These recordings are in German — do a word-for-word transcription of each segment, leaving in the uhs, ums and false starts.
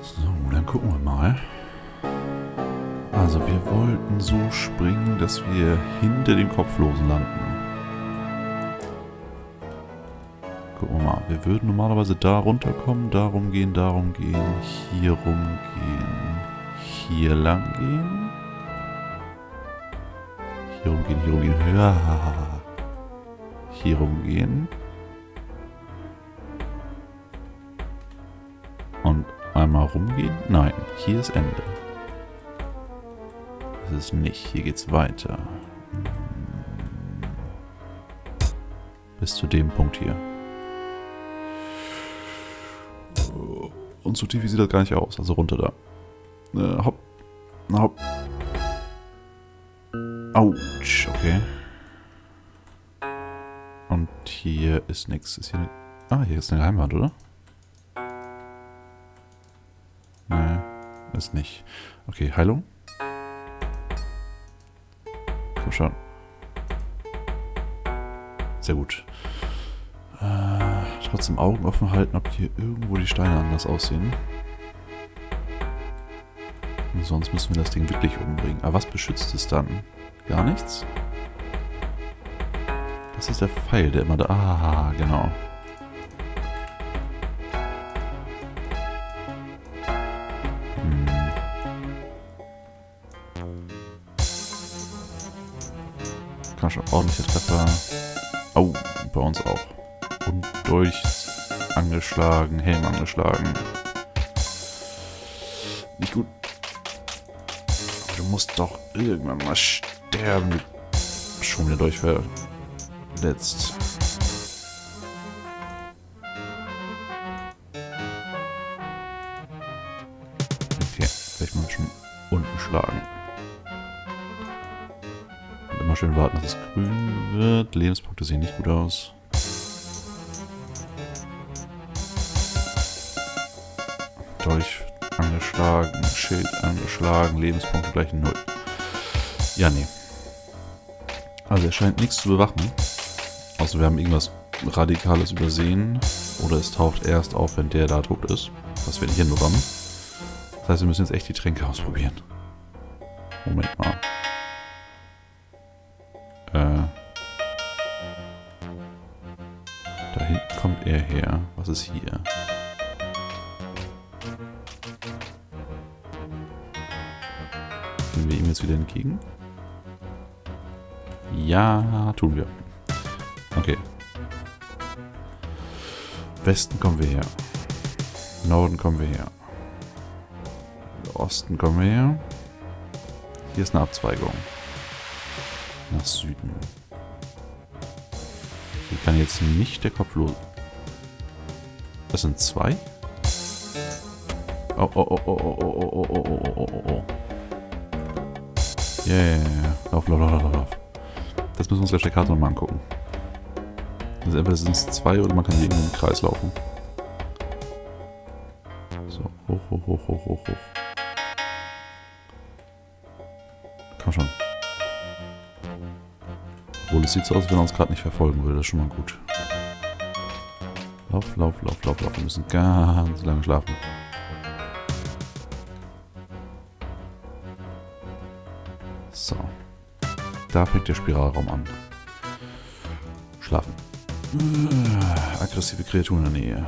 So, dann gucken wir mal. Also wir wollten so springen, dass wir hinter dem Kopflosen landen. Gucken wir mal. Wir würden normalerweise da runterkommen, darum gehen, darum gehen, hier rumgehen, hier lang gehen. Hier rumgehen, hier rumgehen. Ja. Hier rumgehen. Und einmal rumgehen? Nein, hier ist Ende. Das ist nicht. Hier geht's weiter. Bis zu dem Punkt hier. Und so tief sieht das gar nicht aus. Also runter da. Äh, hopp. Hopp. Autsch, okay. Und hier ist nichts. Ist hier eine... Ah, hier ist eine Geheimwand, oder? Nee, ist nicht. Okay, Heilung. Komm schon. Sehr gut. Äh, trotzdem Augen offen halten, ob hier irgendwo die Steine anders aussehen. Und sonst müssen wir das Ding wirklich umbringen. Aber was beschützt es dann? Gar nichts? Das ist der Pfeil, der immer da... Ah, genau. Hm. Kann schon, ordentlicher Treffer. Oh, bei uns auch. Und durch angeschlagen, Helm angeschlagen. Nicht gut. Aber du musst doch irgendwann mal sterben. Schon wieder durch verletzt. Okay, vielleicht mal schon unten schlagen. Und immer schön warten, dass es grün wird. Lebenspunkte sehen nicht gut aus. Dolch angeschlagen, Schild angeschlagen, Lebenspunkte gleich null. Ja, nee. Also er scheint nichts zu bewachen. Außer wir haben irgendwas Radikales übersehen. Oder es taucht erst auf, wenn der da tot ist. Was wir nicht hinbekommen. Das heißt, wir müssen jetzt echt die Tränke ausprobieren. Moment mal. Äh. Da hinten kommt er her. Was ist hier? Gehen wir ihm jetzt wieder entgegen? Ja, tun wir. Okay. Westen kommen wir her. Norden kommen wir her. Osten kommen wir her. Hier ist eine Abzweigung. Nach Süden. Hier kann jetzt nicht der Kopf los. Das sind zwei? Oh, oh, oh, oh, oh, oh, oh, oh, oh, oh, oh, oh. Yeah, lauf, lauf, lauf, lauf, lauf. Das müssen wir uns gleich der Karte nochmal angucken. Also entweder sind es zwei oder man kann hier irgendwo im Kreis laufen. So, hoch, hoch, hoch, hoch, hoch, hoch. Komm schon. Obwohl, es sieht so aus, als wenn er uns gerade nicht verfolgen würde. Das ist schon mal gut. Lauf, lauf, lauf, lauf, lauf. Wir müssen ganz lange schlafen. So. Da fängt der Spiralraum an. Schlafen. Äh, aggressive Kreaturen in der Nähe.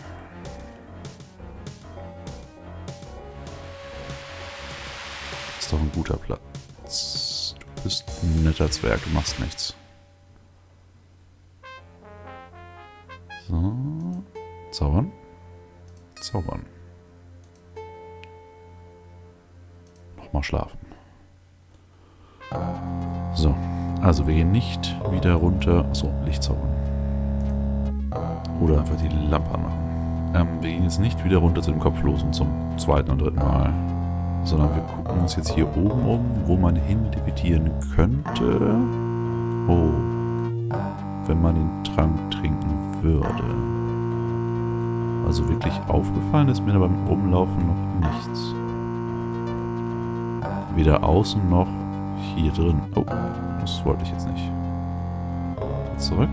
Ist doch ein guter Platz. Du bist ein netter Zwerg, du machst nichts. So. Zaubern. Zaubern. Nochmal schlafen. So, also wir gehen nicht wieder runter. Achso, Licht zaubern. Oder einfach die Lampe anmachen. Ähm, wir gehen jetzt nicht wieder runter zu dem Kopflosen zum zweiten und dritten Mal. Sondern wir gucken uns jetzt hier oben um, wo man hin levitieren könnte. Oh. Wenn man den Trank trinken würde. Also wirklich aufgefallen ist mir da beim Rumlaufen noch nichts. Weder außen noch hier drin. Oh, das wollte ich jetzt nicht. Zurück.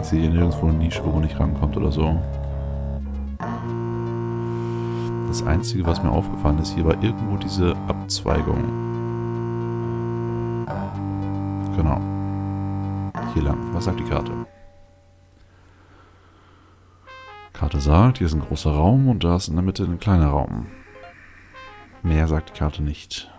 sehe hier nirgendwo eine Nische, wo man nicht rankommt oder so. Das Einzige, was mir aufgefallen ist, hier war irgendwo diese Abzweigung. Genau. Hier lang. Was sagt die Karte? Karte sagt, hier ist ein großer Raum und da ist in der Mitte ein kleiner Raum. Mehr sagt die Karte nicht.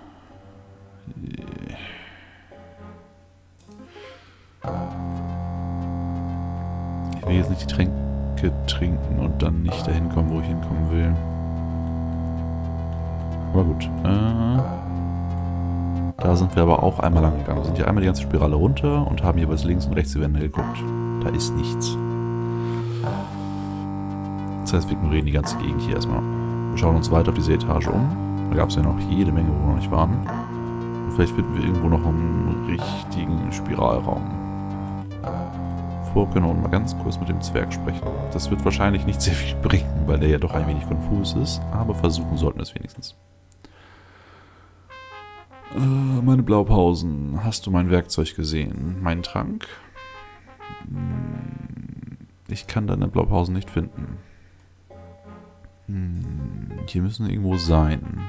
Ich will jetzt nicht die Tränke trinken und dann nicht dahin kommen, wo ich hinkommen will. Aber gut. Äh, da sind wir aber auch einmal lang gegangen. Wir sind hier einmal die ganze Spirale runter und haben jeweils links und rechts die Wände geguckt. Da ist nichts. Das heißt, wir ignorieren die ganze Gegend hier erstmal. Wir schauen uns weiter auf diese Etage um. Da gab es ja noch jede Menge, wo wir noch nicht waren. Und vielleicht finden wir irgendwo noch einen richtigen Spiralraum. Vorher können wir mal ganz kurz mit dem Zwerg sprechen. Das wird wahrscheinlich nicht sehr viel bringen, weil der ja doch ein wenig konfus ist. Aber versuchen sollten wir es wenigstens. Äh, meine Blaupausen. Hast du mein Werkzeug gesehen? Mein Trank? Ich kann deine Blaupausen nicht finden. Hm, hier müssen sie irgendwo sein.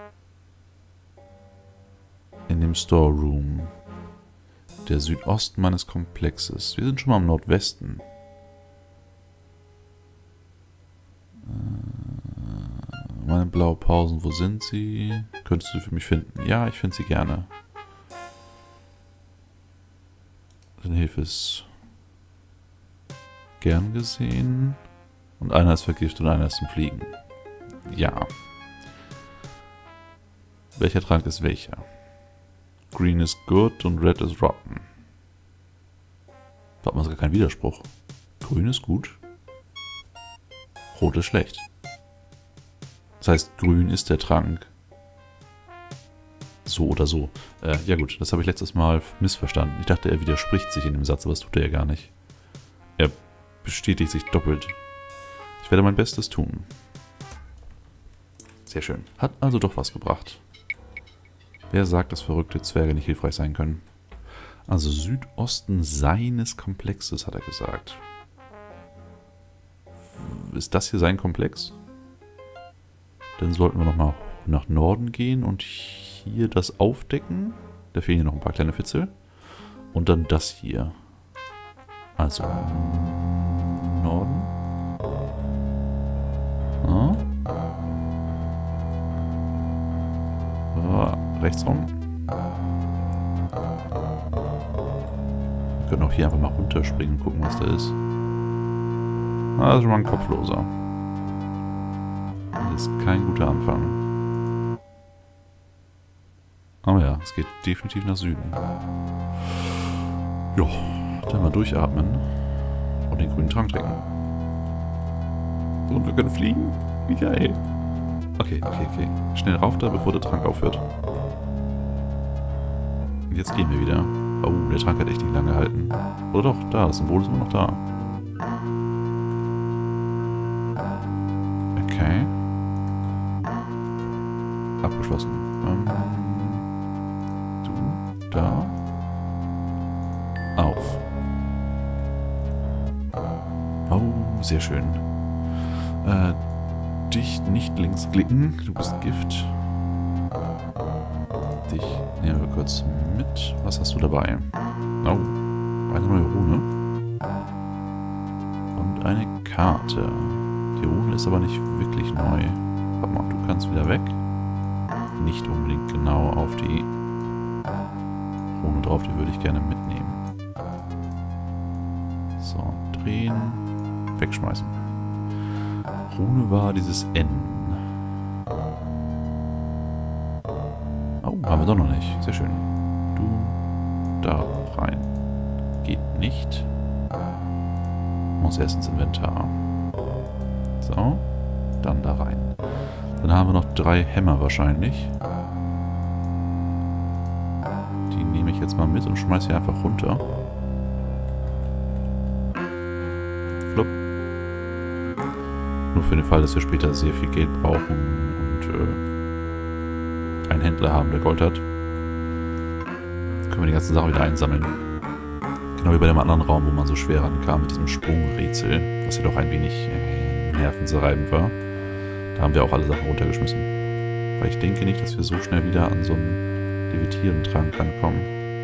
In dem Storeroom. Der Südosten meines Komplexes. Wir sind schon mal im Nordwesten. Äh, meine Blaupausen, wo sind sie? Könntest du für mich finden? Ja, ich finde sie gerne. Deine Hilfe ist gern gesehen. Und einer ist vergiftet und einer ist zum Fliegen. Ja. Welcher Trank ist welcher? Green is good und red is rotten. Da hat man sogar keinen Widerspruch. Grün ist gut. Rot ist schlecht. Das heißt, grün ist der Trank. So oder so. Äh, ja gut, das habe ich letztes Mal missverstanden. Ich dachte, er widerspricht sich in dem Satz, aber das tut er ja gar nicht. Er bestätigt sich doppelt. Ich werde mein Bestes tun. Sehr schön. Hat also doch was gebracht. Wer sagt, dass verrückte Zwerge nicht hilfreich sein können? Also Südosten seines Komplexes, hat er gesagt. Ist das hier sein Komplex? Dann sollten wir nochmal nach Norden gehen und hier das aufdecken. Da fehlen hier noch ein paar kleine Fitzel. Und dann das hier. Also Norden. Ja. Ja, rechts rum. Wir können auch hier einfach mal runterspringen und gucken, was da ist. Ah, das ist schon mal ein Kopfloser. Das ist kein guter Anfang. Aber ja, es geht definitiv nach Süden. Ja, dann mal durchatmen und den grünen Trank trinken. Und wir können fliegen. Wie geil. Okay, okay, okay. Schnell rauf da, bevor der Trank aufhört. Und jetzt gehen wir wieder. Oh, der Trank hat echt nicht lange gehalten. Oder doch, da, das Symbol ist immer noch da. Okay. Abgeschlossen. Ähm, du, da. Auf. Oh, sehr schön. Äh, dich nicht links klicken. Du bist Gift. Dich nehmen wir kurz mit. Was hast du dabei? Oh, eine neue Rune. Und eine Karte. Die Rune ist aber nicht wirklich neu. Warte mal, du kannst wieder weg. Nicht unbedingt genau auf die Rune drauf, die würde ich gerne mitnehmen. So, drehen, wegschmeißen. Rune war dieses N. Oh, haben wir doch noch nicht. Sehr schön. Du da rein. Geht nicht. Muss erst ins Inventar. So, dann da rein. Dann haben wir noch drei Hämmer wahrscheinlich. Die nehme ich jetzt mal mit und schmeiße hier einfach runter. Flop. Nur für den Fall, dass wir später sehr viel Geld brauchen und äh, einen Händler haben, der Gold hat, können wir die ganzen Sachen wieder einsammeln. Genau wie bei dem anderen Raum, wo man so schwer rankam mit diesem Sprungrätsel, was ja doch ein wenig äh, nervenzerreibend war. Da haben wir auch alle Sachen runtergeschmissen. Weil ich denke nicht, dass wir so schnell wieder an so einen Levitieren-Trank rankommen.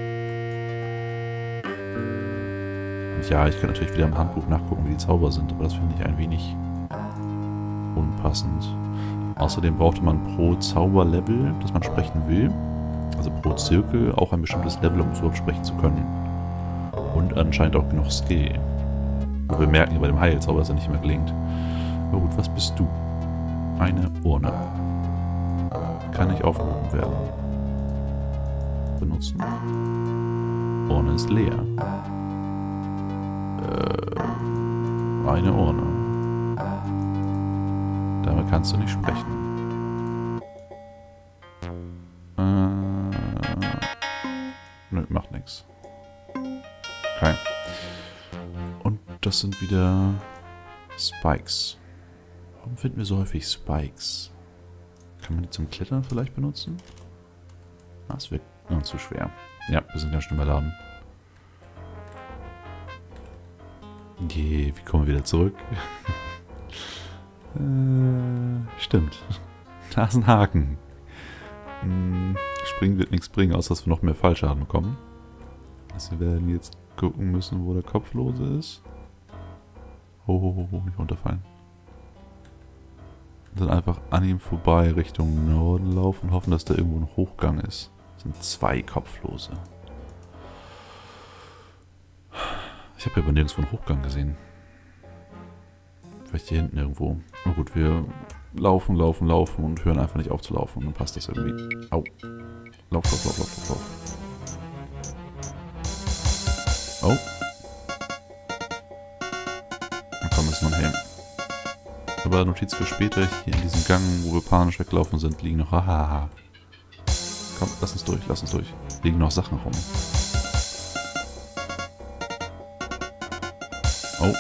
Und ja, ich könnte natürlich wieder im Handbuch nachgucken, wie die Zauber sind, aber das finde ich ein wenig unpassend. Außerdem brauchte man pro Zauberlevel, das man sprechen will, also pro Zirkel, auch ein bestimmtes Level, um so sprechen zu können. Und anscheinend auch genug Skill. Aber wir merken bei dem Heilzauber, dass er nicht mehr gelingt. Aber gut, was bist du? Eine Urne. Kann nicht aufgehoben werden. Benutzen. Urne ist leer. Äh, eine Urne. Damit kannst du nicht sprechen. Äh, nö, macht nichts. Okay. Und das sind wieder Spikes. Warum finden wir so häufig Spikes? Kann man die zum Klettern vielleicht benutzen? Das wird oh, zu schwer. Ja, wir sind ganz schön überladen. Je, wie kommen wir wieder zurück? äh, stimmt. Da ist ein Haken. Hm, springen wird nichts bringen, außer dass wir noch mehr Fallschaden bekommen. Also wir werden jetzt gucken müssen, wo der Kopflose ist. Oh, oh, oh, oh, nicht runterfallen. Und dann einfach an ihm vorbei Richtung Norden laufen und hoffen, dass da irgendwo ein Hochgang ist. Das sind zwei Kopflose. Ich habe ja aber nirgendwo einen Hochgang gesehen. Vielleicht hier hinten irgendwo. Na gut, wir laufen, laufen, laufen und hören einfach nicht auf zu laufen. Und dann passt das irgendwie. Au. Lauf, lauf, lauf, lauf, lauf, lauf. Oh. Na komm, das ist noch ein Helm. Aber Notiz für später, hier in diesem Gang, wo wir panisch weglaufen sind, liegen noch... Hahaha. Komm, lass uns durch, lass uns durch. Liegen noch Sachen rum. Oh.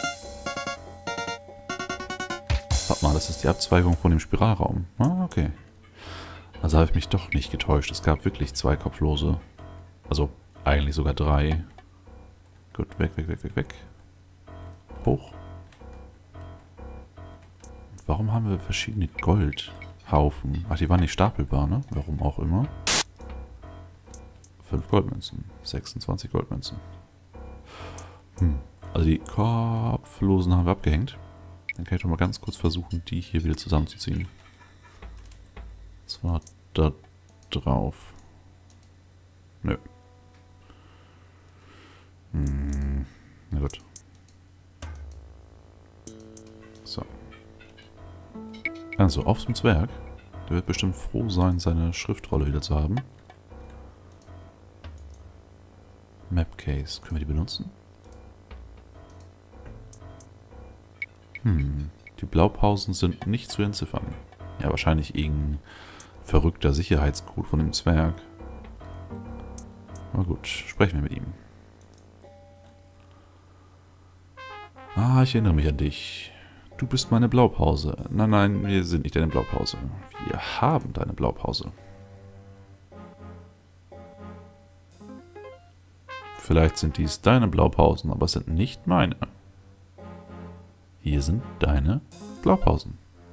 Warte mal, das ist die Abzweigung von dem Spiralraum. Ah, okay. Also habe ich mich doch nicht getäuscht. Es gab wirklich zwei Kopflose. Also eigentlich sogar drei. Gut, weg, weg, weg, weg, weg. Hoch. Warum haben wir verschiedene Goldhaufen? Ach, die waren nicht stapelbar, ne? Warum auch immer. fünf Goldmünzen. sechsundzwanzig Goldmünzen. Hm. Also die Kopflosen haben wir abgehängt. Dann kann ich doch mal ganz kurz versuchen, die hier wieder zusammenzuziehen. Und zwar da drauf. Nö. Hm. Na gut. So. Also, auf zum Zwerg. Der wird bestimmt froh sein, seine Schriftrolle wieder zu haben. Mapcase. Können wir die benutzen? Hm. Die Blaupausen sind nicht zu entziffern. Ja, wahrscheinlich irgendein verrückter Sicherheitscode von dem Zwerg. Na gut, sprechen wir mit ihm. Ah, ich erinnere mich an dich. Du bist meine Blaupause. Nein, nein, wir sind nicht deine Blaupause. Wir haben deine Blaupause. Vielleicht sind dies deine Blaupausen, aber es sind nicht meine. Hier sind deine Blaupausen.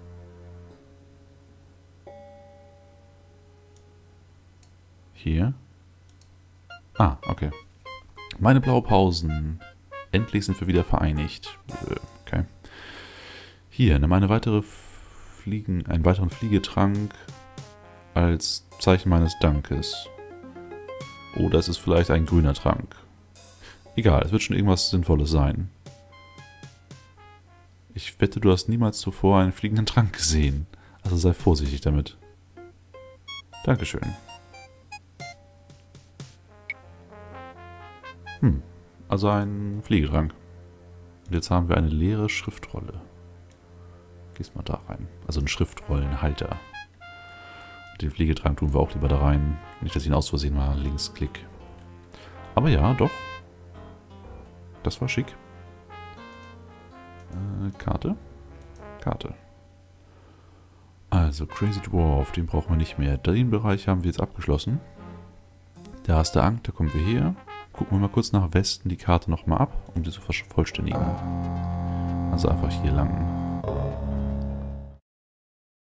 Hier. Ah, okay. Meine Blaupausen. Endlich sind wir wieder vereinigt. Okay. Hier, nimm eine weitere Fliegen, einen weiteren Fliegetrank als Zeichen meines Dankes. Oder es ist vielleicht ein grüner Trank. Egal, es wird schon irgendwas Sinnvolles sein. Ich wette, du hast niemals zuvor einen fliegenden Trank gesehen. Also sei vorsichtig damit. Dankeschön. Hm, also ein Fliegetrank. Und jetzt haben wir eine leere Schriftrolle. Gehst mal da rein. Also ein Schriftrollenhalter. Den Fliegetrank tun wir auch lieber da rein. Nicht, dass ich ihn aus Versehen mal linksklick. Aber ja, doch. Das war schick. Äh, Karte. Karte. Also, Crazy Dwarf, den brauchen wir nicht mehr. Den Bereich haben wir jetzt abgeschlossen. Da ist der Ankh, da kommen wir her. gucken wir mal kurz nach Westen die Karte nochmal ab, um sie zu vervollständigen. Also einfach hier lang.